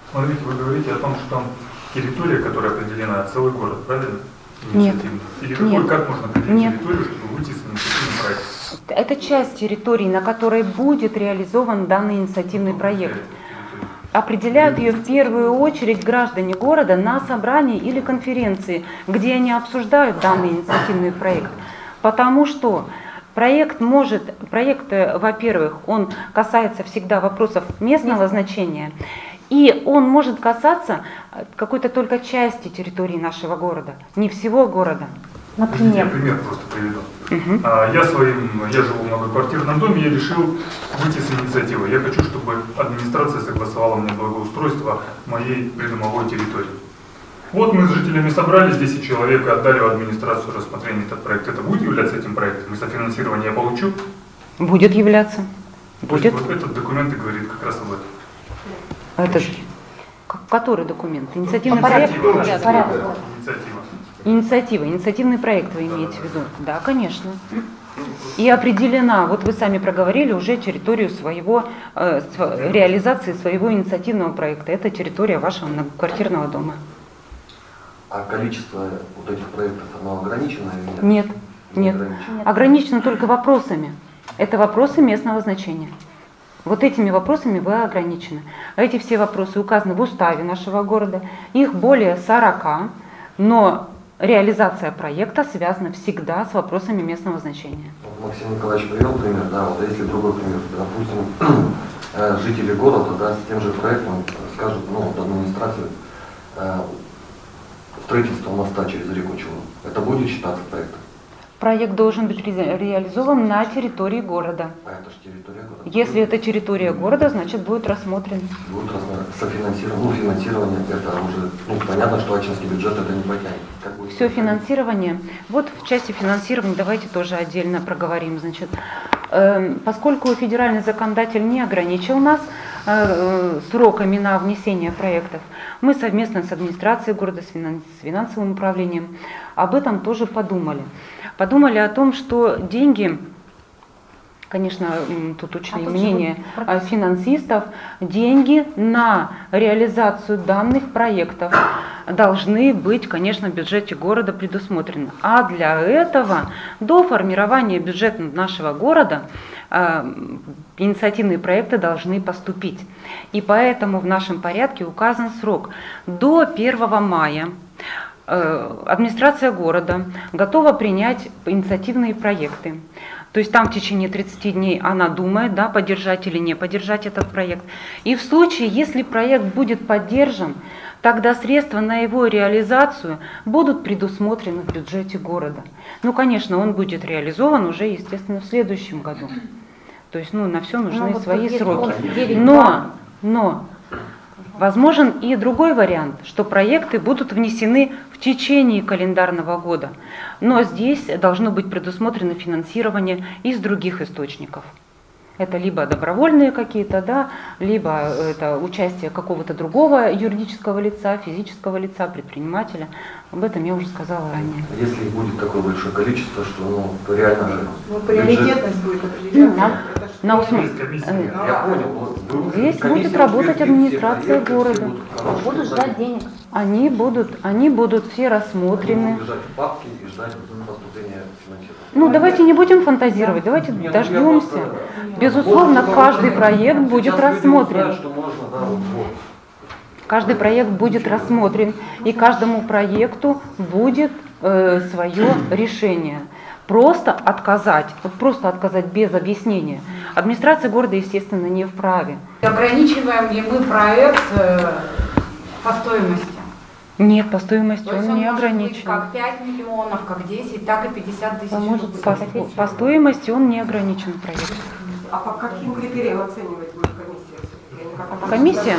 Смотрите, вы говорите о том, что там территория, которая определена, целый город, правильно? Нет. Или какой, Нет. как можно определить Нет. территорию, чтобы выйти с инициативным проектом? Это часть территории, на которой будет реализован данный инициативный проект. Определяют ее в первую очередь граждане города на собрании или конференции, где они обсуждают данный инициативный проект. Потому что проект, во-первых, он касается всегда вопросов местного значения, и он может касаться какой-то только части территории нашего города, не всего города. Например. Я пример просто приведу. Я живу в многоквартирном доме, я решил выйти с инициативой. Я хочу, чтобы администрация согласовала мне благоустройство моей придомовой территории. Вот мы с жителями собрались, 10 человек, и отдали в администрацию рассмотрение этот проект. Это будет являться этим проектом? И софинансирование я получу? Будет являться. Будет. Вот этот документ и говорит как раз об этом. Это который документ? Инициативный проект? Инициативный проект вы имеете в виду? Да, конечно. И определена, вот вы сами проговорили уже территорию реализации своего инициативного проекта. Это территория вашего многоквартирного дома. А количество вот этих проектов, оно ограничено или нет? Нет. Ограничено только вопросами. Это вопросы местного значения. Вот этими вопросами вы ограничены. А эти все вопросы указаны в уставе нашего города. Их более 40, но реализация проекта связана всегда с вопросами местного значения. Максим Николаевич привел пример, да, вот если другой пример, допустим, жители города, да, с тем же проектом скажут, администрации, строительство моста через реку Чулым, это будет считаться проектом? Проект должен быть реализован на территории города. А это же территория города. Если это территория города, значит будет рассмотрен. Будет софинансирование, финансирование, это уже, понятно, что Ачинский бюджет это не потянет. Все финансирование. Вот в части финансирования давайте тоже отдельно проговорим. Значит, поскольку федеральный законодатель не ограничил нас сроками на внесение проектов, мы совместно с администрацией города, с финансовым управлением об этом тоже подумали. Подумали о том, что деньги, конечно, тут учли мнение финансистов, деньги на реализацию данных проектов должны быть, конечно, в бюджете города предусмотрены. А для этого до формирования бюджета нашего города инициативные проекты должны поступить. И поэтому в нашем порядке указан срок. До 1 мая администрация города готова принять инициативные проекты. То есть там в течение 30 дней она думает, да, поддержать или не поддержать этот проект. И в случае, если проект будет поддержан, тогда средства на его реализацию будут предусмотрены в бюджете города. Конечно, он будет реализован уже, естественно, в следующем году. То есть, на все нужны свои сроки. Но возможен и другой вариант, что проекты будут внесены в течение календарного года. Но здесь должно быть предусмотрено финансирование из других источников. Это либо добровольные какие-то, да, либо это участие какого-то другого юридического лица, физического лица, предпринимателя. Об этом я уже сказала ранее. Если их будет такое большое количество, что реально же... приоритетность будет определяться. Я понял. Здесь будет работать администрация города. Будут ждать денег. Они будут все рассмотрены. Лежать в папке и ждать поступления финансирования. Давайте не будем фантазировать, давайте дождемся. Безусловно, каждый проект будет рассмотрен. Каждый проект будет рассмотрен, и каждому проекту будет свое решение. Просто отказать без объяснения администрация города, естественно, не вправе. Ограничиваем ли мы проект по стоимости? Нет, по стоимости он не ограничен. Быть как 5 миллионов, как 10, так и 50 тысяч рублей. По стоимости он не ограничен проект. А по каким критериям оценивать будет комиссия?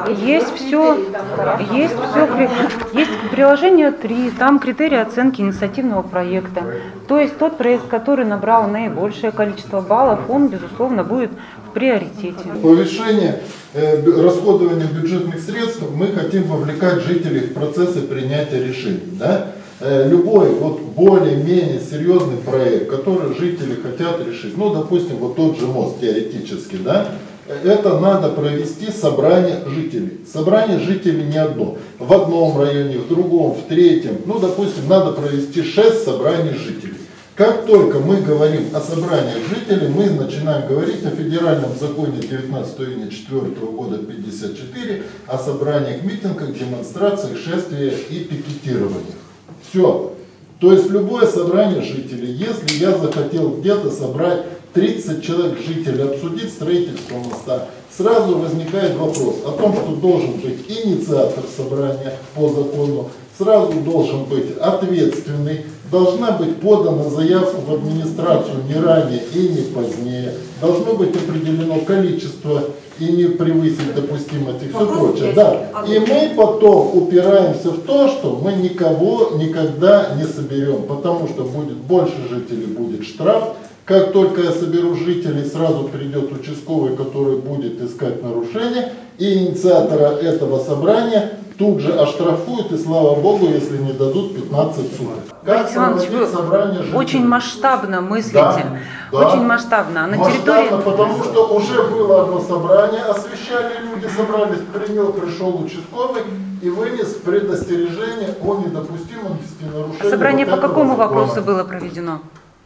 Есть приложение 3, там критерии оценки инициативного проекта. То есть тот проект, который набрал наибольшее количество баллов, он, безусловно, будет в приоритете. Повышение расходования бюджетных средств мы хотим вовлекать жителей в процессы принятия решений. Да? Любой более-менее серьезный проект, который жители хотят решить, допустим, тот же мост теоретически, да, это надо провести собрание жителей. Собрание жителей не одно. В одном районе, в другом, в третьем. Ну, допустим, надо провести 6 собраний жителей. Как только мы говорим о собраниях жителей, мы начинаем говорить о федеральном законе 19 июня 2004 года 54 о собраниях, митингах, демонстрациях, шествиях и пикетированиях. Все. То есть любое собрание жителей, если я захотел где-то собрать 30 человек жителей, обсудить строительство моста, сразу возникает вопрос о том, что должен быть инициатор собрания по закону, сразу должен быть ответственный, должна быть подана заявка в администрацию не ранее и не позднее, должно быть определено количество и не превысить допустимость и все прочее. Да. И мы потом упираемся в то, что мы никого никогда не соберем, потому что будет больше жителей, будет штраф. Как только я соберу жителей, сразу придет участковый, который будет искать нарушения, и инициатора этого собрания тут же оштрафуют, и слава богу, если не дадут 15 суток. Борис Иванович, вы очень масштабно мыслите, да, очень масштабно. А на территории... Потому что уже было одно собрание, освещали люди, собрались, пришел участковый и вынес предостережение о недопустимости нарушения. Собрание вот по какому закона. вопросу было проведено?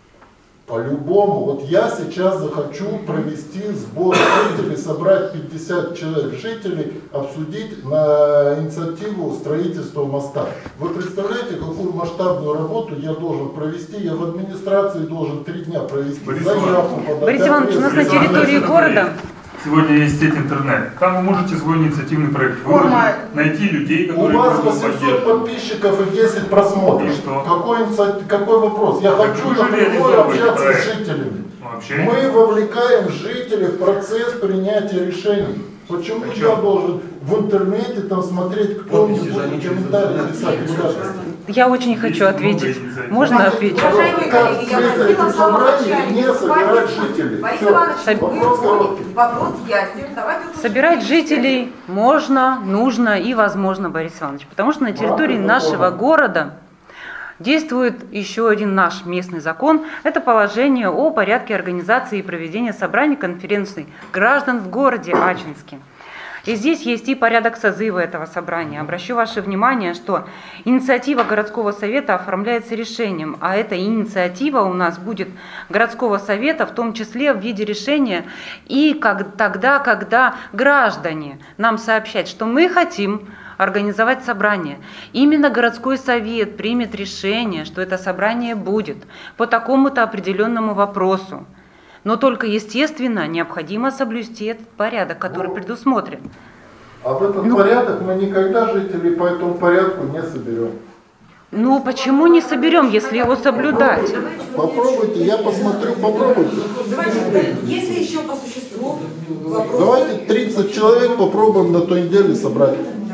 По-любому. Вот я сейчас захочу провести сбор жителей, собрать 50 человек жителей, обсудить на инициативу строительства моста. Вы представляете, какую масштабную работу я должен провести? Я в администрации должен 3 дня провести заявку. Борис Иванович, у нас на территории города... Сегодня есть сеть интернет. Там вы можете свой инициативный проект выложить, найти людей, У которые вас будут 800 поддерживать. подписчиков и 10 просмотров. И что? Какой вопрос? Я хочу вы же напрямую реализовываете общаться проект. с жителями. Вообще. Мы вовлекаем жителей в процесс принятия решений. Почему я должен в интернете там смотреть, кто мне будет комментарии писать? Я очень хочу ответить. Можно ответить? Уважаемые коллеги, я просила в самом начале не собирать жителей. Борис Всё. Иванович, вы Вопрос поняли, короткий. вопрос ясен. Давайте услышим. Собирать жителей можно, нужно и возможно, Борис Иванович, потому что на территории нашего города действует еще один наш местный закон. Это положение о порядке организации и проведения собраний конференций граждан в городе Ачинске. И здесь есть и порядок созыва этого собрания. Обращу ваше внимание, что инициатива городского совета оформляется решением, а эта инициатива у нас будет городского совета, в том числе в виде решения, и тогда, когда граждане нам сообщают, что мы хотим организовать собрание. Именно городской совет примет решение, что это собрание будет по такому-то определенному вопросу. Но только, естественно, необходимо соблюсти этот порядок, который предусмотрен. А в этот порядок мы никогда жителей по этому порядку не соберем. Ну, почему не соберем, если его соблюдать? Попробуйте, я посмотрю, попробуйте. Давайте, если еще по существу вопрос. Давайте 30 человек попробуем на той неделе собрать.